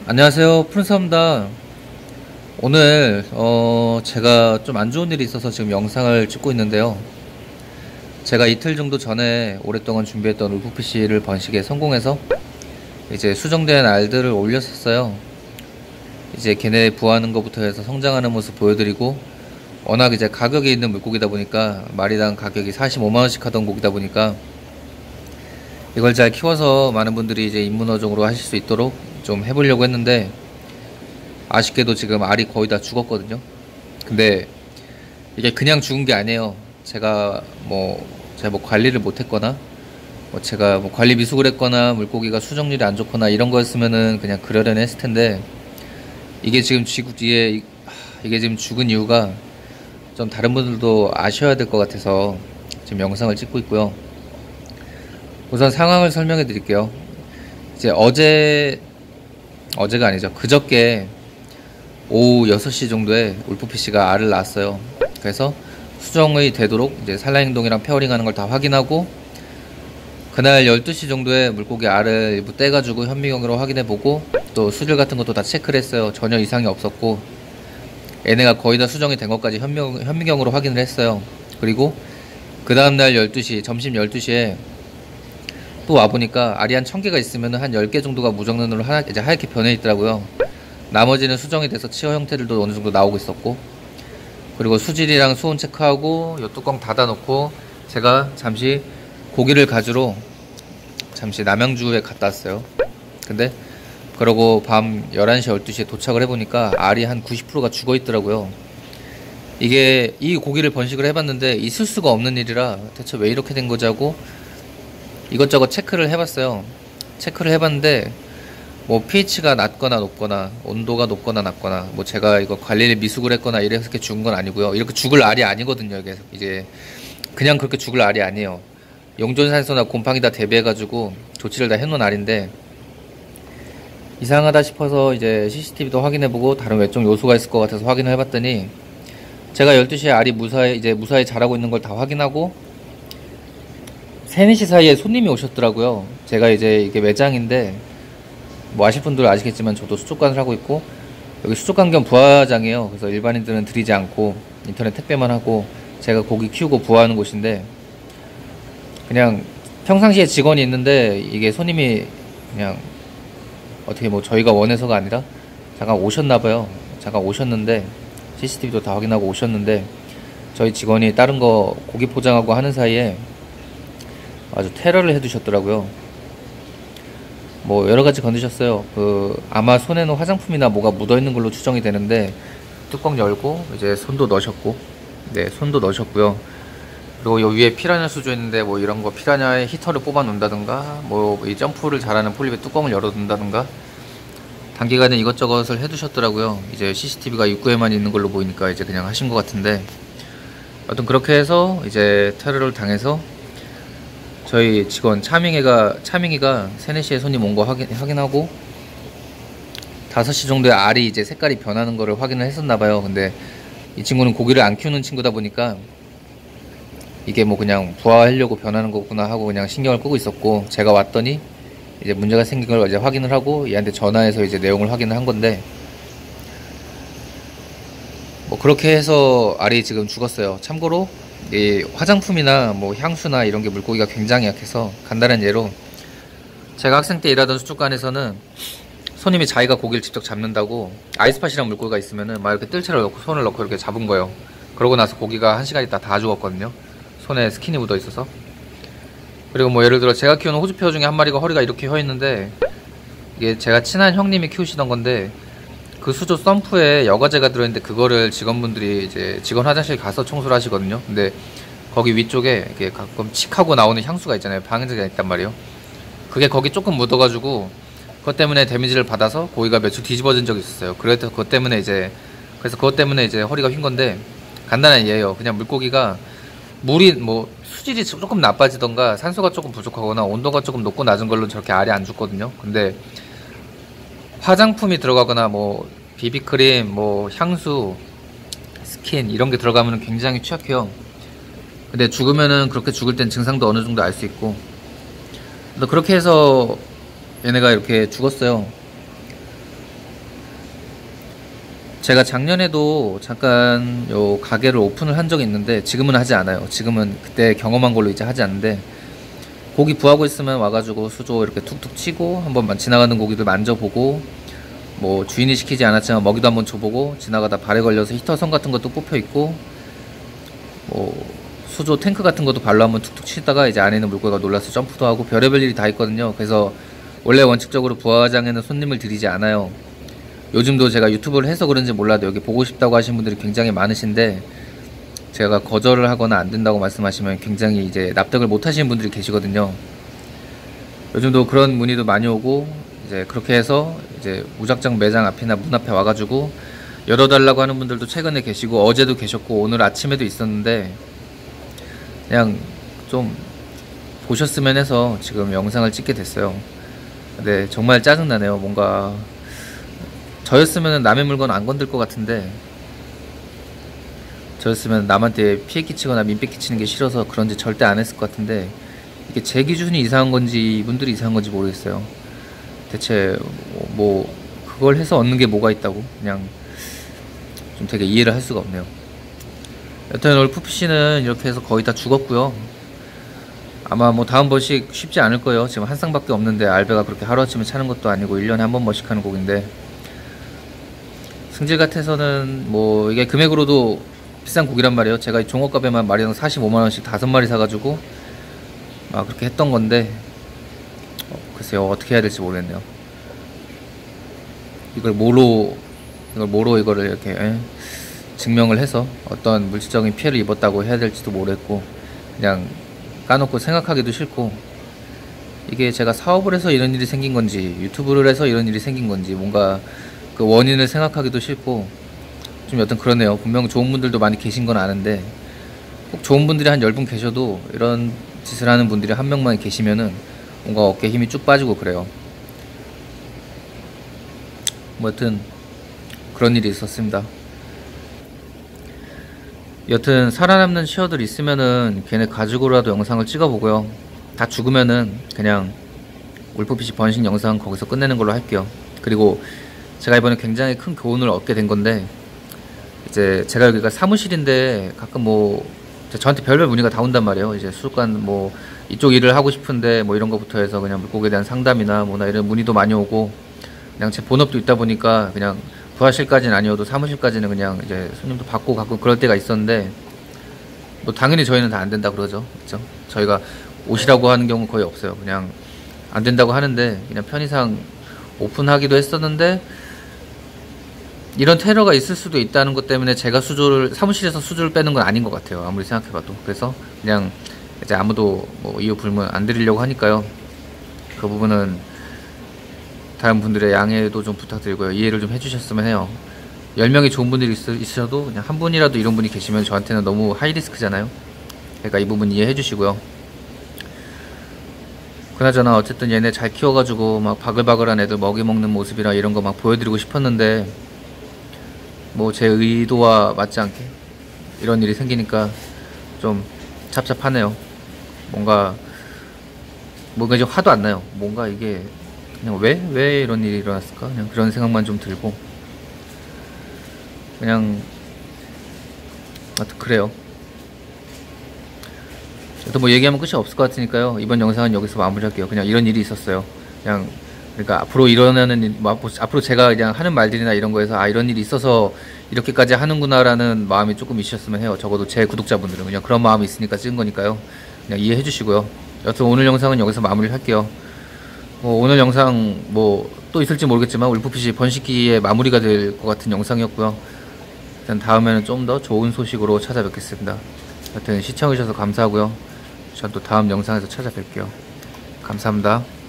안녕하세요. 푸른사입니다. 오늘 제가 좀 안 좋은 일이 있어서 지금 영상을 찍고 있는데요. 제가 이틀 정도 전에 오랫동안 준비했던 울프피쉬를 번식에 성공해서 이제 수정된 알들을 올렸었어요. 이제 걔네 부화하는 것부터 해서 성장하는 모습 보여드리고, 워낙 이제 가격이 있는 물고기다 보니까 마리당 가격이 45만원씩 하던 고기다 보니까 이걸 잘 키워서 많은 분들이 이제 입문어종으로 하실 수 있도록 좀 해보려고 했는데, 아쉽게도 지금 알이 거의 다 죽었거든요. 근데 이게 그냥 죽은 게 아니에요. 제가 뭐 관리를 못했거나, 제가 뭐 관리 미숙을 했거나, 물고기가 수정률이 안 좋거나 이런 거였으면은 그냥 그러려니 했을 텐데, 이게 지금 이게 지금 죽은 이유가 좀 다른 분들도 아셔야 될 것 같아서 지금 영상을 찍고 있고요. 우선 상황을 설명해 드릴게요. 이제 어제가 아니죠. 그저께 오후 6시 정도에 울프피쉬가 알을 낳았어요. 그래서 수정이 되도록 이제 산란행동이랑 페어링 하는 걸 다 확인하고, 그날 12시 정도에 물고기 알을 일부 떼가지고 현미경으로 확인해보고, 또 수질 같은 것도 다 체크를 했어요. 전혀 이상이 없었고, 얘네가 거의 다 수정이 된 것까지 현미경으로 확인을 했어요. 그리고 그 다음날 12시, 점심 12시에 또 와보니까 알이 한 1000개가 있으면 한 10개 정도가 무정란으로 이제 하얗게 변해 있더라고요. 나머지는 수정이 돼서 치어 형태들도 어느 정도 나오고 있었고, 그리고 수질이랑 수온 체크하고 요 뚜껑 닫아놓고 제가 잠시 고기를 가지러 남양주에 갔다 왔어요. 근데 그러고 밤 11시 12시에 도착을 해보니까 알이 한 90%가 죽어 있더라고요. 이 고기를 번식을 해봤는데 있을 수가 없는 일이라 대체 왜 이렇게 된 거지 하고 이것저것 체크를 해봤어요. 체크를 해봤는데 뭐 pH가 낮거나 높거나, 온도가 높거나 낮거나, 뭐 제가 이거 관리를 미숙을 했거나 이래서 이렇게 죽은 건 아니고요. 이렇게 죽을 알이 아니거든요. 이게 그냥 그렇게 죽을 알이 아니에요. 용존산소나 곰팡이 다 대비해가지고 조치를 다 해놓은 알인데, 이상하다 싶어서 이제 CCTV도 확인해보고 다른 외적 요소가 있을 것 같아서 확인을 해봤더니, 제가 12시에 알이 무사히 자라고 있는 걸 다 확인하고 3, 4시 사이에 손님이 오셨더라고요. 제가 이게 매장인데, 뭐 아실 분들은 아시겠지만 저도 수족관을 하고 있고, 여기 수족관 겸 부화장이에요. 그래서 일반인들은 들이지 않고 인터넷 택배만 하고 제가 고기 키우고 부화하는 곳인데, 그냥 평상시에 직원이 있는데 이게 손님이 그냥 어떻게 뭐 저희가 원해서가 아니라 잠깐 오셨나봐요. 잠깐 오셨는데 CCTV도 다 확인하고 오셨는데, 저희 직원이 다른 거 고기 포장하고 하는 사이에 아주 테러를 해두셨더라고요. 뭐 여러가지 건드셨어요. 아마 손에는 화장품이나 뭐가 묻어있는 걸로 추정이 되는데, 뚜껑 열고 이제 손도 넣으셨고, 네, 손도 넣으셨고요. 그리고 요 위에 피라냐 수조 있는데, 뭐 이런 거 피라냐에 히터를 뽑아 놓는다든가, 뭐 이 점프를 잘하는 폴립에 뚜껑을 열어 둔다든가, 단기간에 이것저것을 해두셨더라고요. 이제 CCTV가 입구에만 있는 걸로 보이니까 이제 그냥 하신 것 같은데, 여튼 그렇게 해서 이제 테러를 당해서 저희 직원 차밍이가 3, 4시에 손님 온 거 확인하고 5시 정도에 알이 이제 색깔이 변하는 거를 확인을 했었나봐요. 근데 이 친구는 고기를 안 키우는 친구다 보니까 이게 뭐 그냥 부화하려고 변하는 거구나 하고 그냥 신경을 끄고 있었고, 제가 왔더니 이제 문제가 생긴 걸 이제 확인을 하고 얘한테 전화해서 이제 내용을 확인을 한 건데, 뭐 그렇게 해서 알이 지금 죽었어요. 참고로 이 화장품이나 뭐 향수나 이런 게 물고기가 굉장히 약해서, 간단한 예로 제가 학생 때 일하던 수족관에서는 손님이 자기가 고기를 직접 잡는다고 아이스팟이랑 물고기가 있으면은 막 이렇게 뜰채를 넣고 손을 넣고 이렇게 잡은 거예요. 그러고 나서 고기가 1시간 있다 다 죽었거든요. 손에 스킨이 묻어 있어서. 그리고 뭐 예를 들어 제가 키우는 호주페어 중에 한 마리가 허리가 이렇게 휘어 있는데, 이게 제가 친한 형님이 키우시던 건데, 그 수조 펌프에 여과제가 들어있는데 그거를 직원분들이 이제 직원 화장실 가서 청소를 하시거든요. 근데 거기 위쪽에 이렇게 가끔 칙하고 나오는 향수가 있잖아요. 방향제가 있단 말이에요. 그게 거기 조금 묻어가지고 그것 때문에 데미지를 받아서 고기가 며칠 뒤집어진 적이 있었어요. 그래서 그것 때문에 이제 허리가 휜 건데, 간단한 예예요. 그냥 물고기가 물이 뭐 수질이 조금 나빠지던가 산소가 조금 부족하거나 온도가 조금 높고 낮은 걸로 저렇게 알이 안 죽거든요. 근데 화장품이 들어가거나 뭐 비비크림, 뭐 향수, 스킨 이런 게 들어가면 굉장히 취약해요. 근데 죽으면은 그렇게 죽을 땐 증상도 어느 정도 알 수 있고, 그렇게 해서 얘네가 이렇게 죽었어요. 제가 작년에도 잠깐 요 가게를 오픈을 한 적이 있는데 지금은 하지 않아요. 지금은 그때 경험한 걸로 이제 하지 않는데, 고기 부하고 있으면 와가지고 수조 이렇게 툭툭 치고 한번 지나가는 고기들 만져보고, 뭐 주인이 시키지 않았지만 먹이도 한번 줘보고, 지나가다 발에 걸려서 히터선 같은 것도 뽑혀 있고, 뭐 수조 탱크 같은 것도 발로 한번 툭툭 치다가 이제 안에 있는 물고기가 놀라서 점프도 하고 별의별 일이 다 있거든요. 그래서 원래 원칙적으로 부화장에는 손님을 들이지 않아요. 요즘도 제가 유튜브를 해서 그런지 몰라도 여기 보고 싶다고 하신 분들이 굉장히 많으신데, 제가 거절을 하거나 안 된다고 말씀하시면 굉장히 이제 납득을 못 하시는 분들이 계시거든요. 요즘도 그런 문의도 많이 오고, 이제 그렇게 해서 이제 무작정 매장 앞이나 문 앞에 와가지고 열어달라고 하는 분들도 최근에 계시고, 어제도 계셨고 오늘 아침에도 있었는데, 그냥 좀 보셨으면 해서 지금 영상을 찍게 됐어요. 근데 정말 짜증나네요. 뭔가 저였으면 남의 물건 안 건들 것 같은데, 저였으면 남한테 피해 끼치거나 민폐 끼치는 게 싫어서 그런지 절대 안 했을 것 같은데, 이게 제 기준이 이상한 건지 이분들이 이상한 건지 모르겠어요. 대체 뭐 그걸 해서 얻는 게 뭐가 있다고, 그냥 좀 되게 이해를 할 수가 없네요. 여튼 오늘 푸피씨는 이렇게 해서 거의 다 죽었고요. 아마 뭐 다음 번씩 쉽지 않을 거예요. 지금 한 쌍밖에 없는데 알배가 그렇게 하루아침에 차는 것도 아니고 1년에 한 번씩 하는 곡인데, 승질 같아서는 뭐 이게 금액으로도 비싼 곡이란 말이에요. 제가 이 종업값에만 마리당 45만원씩 5마리 사가지고 막 그렇게 했던 건데, 글쎄요 어떻게 해야 될지 모르겠네요. 이걸 뭐로 이거를 이렇게 증명을 해서 어떤 물질적인 피해를 입었다고 해야 될지도 모르겠고, 그냥 까놓고 생각하기도 싫고, 이게 제가 사업을 해서 이런 일이 생긴 건지 유튜브를 해서 이런 일이 생긴 건지 뭔가 그 원인을 생각하기도 싫고, 좀 여튼 그러네요. 분명 좋은 분들도 많이 계신 건 아는데, 꼭 좋은 분들이 한 10분 계셔도 이런 짓을 하는 분들이 한 명만 계시면은 뭔가 어깨에 힘이 쭉 빠지고 그래요. 뭐 여튼 그런 일이 있었습니다. 여튼 살아남는 시어들 있으면은 걔네 가지고라도 영상을 찍어보고요. 다 죽으면은 그냥 울프피시 번식 영상 거기서 끝내는 걸로 할게요. 그리고 제가 이번에 굉장히 큰 교훈을 얻게 된 건데, 이제 제가 여기가 사무실인데 가끔 뭐 저한테 별별 문의가 다 온단 말이에요. 이제 수족관 뭐 이쪽 일을 하고 싶은데 뭐 이런 거부터 해서 그냥 물고기에 대한 상담이나 뭐나 이런 문의도 많이 오고, 그냥 제 본업도 있다 보니까 그냥 부하실까지는 아니어도 사무실까지는 그냥 이제 손님도 받고 가끔 그럴 때가 있었는데, 뭐 당연히 저희는 다 안 된다 그러죠. 그렇죠? 저희가 오시라고 하는 경우 거의 없어요. 그냥 안 된다고 하는데, 그냥 편의상 오픈하기도 했었는데, 이런 테러가 있을 수도 있다는 것 때문에 제가 사무실에서 수조를 빼는 건 아닌 것 같아요. 아무리 생각해봐도. 그래서 그냥 이제 아무도 뭐 이유 불문 안 드리려고 하니까요. 그 부분은 다른 분들의 양해도 좀 부탁드리고요. 이해를 좀 해주셨으면 해요. 10명이 좋은 분들이 있으셔도 그냥 한 분이라도 이런 분이 계시면 저한테는 너무 하이리스크잖아요. 그러니까 이 부분 이해해 주시고요. 그나저나 어쨌든 얘네 잘 키워가지고 막 바글바글한 애들 먹이 먹는 모습이라 이런 거 막 보여드리고 싶었는데, 뭐 제 의도와 맞지 않게 이런 일이 생기니까 좀 답답하네요. 뭔가 이제 화도 안 나요. 뭔가 이게 그냥 왜 이런 일이 일어났을까? 그냥 그런 생각만 좀 들고, 그냥 하여튼 그래요. 또 뭐 얘기하면 끝이 없을 것 같으니까요. 이번 영상은 여기서 마무리할게요. 그냥 이런 일이 있었어요. 그냥 그러니까 앞으로 일어나는 일, 뭐 앞으로 제가 그냥 하는 말들이나 이런 거에서 아 이런 일이 있어서 이렇게까지 하는구나라는 마음이 조금 있으셨으면 해요. 적어도 제 구독자분들은 그냥 그런 마음이 있으니까 찍은 거니까요. 그냥 이해해 주시고요. 여튼 오늘 영상은 여기서 마무리를 할게요. 오늘 영상 뭐 또 있을지 모르겠지만 울프피시 번식기의 마무리가 될 것 같은 영상이었고요. 일단 다음에는 좀 더 좋은 소식으로 찾아뵙겠습니다. 하여튼 시청해주셔서 감사하고요. 전 또 다음 영상에서 찾아뵐게요. 감사합니다.